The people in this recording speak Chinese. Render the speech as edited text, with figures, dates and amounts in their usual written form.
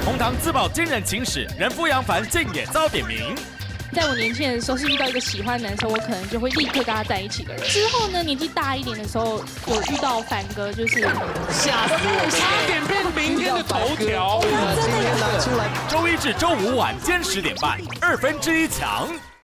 红堂自曝惊人情史，人夫杨凡竟也遭点名。 在我年轻的时候，是遇到一个喜欢的男生，我可能就会立刻跟他在一起的人。之后呢，年纪大一点的时候，有遇到凡哥，就是吓死我， 差点变明天的头条。 真的有拿出来。 周一至周五晚间10点半，1/2强。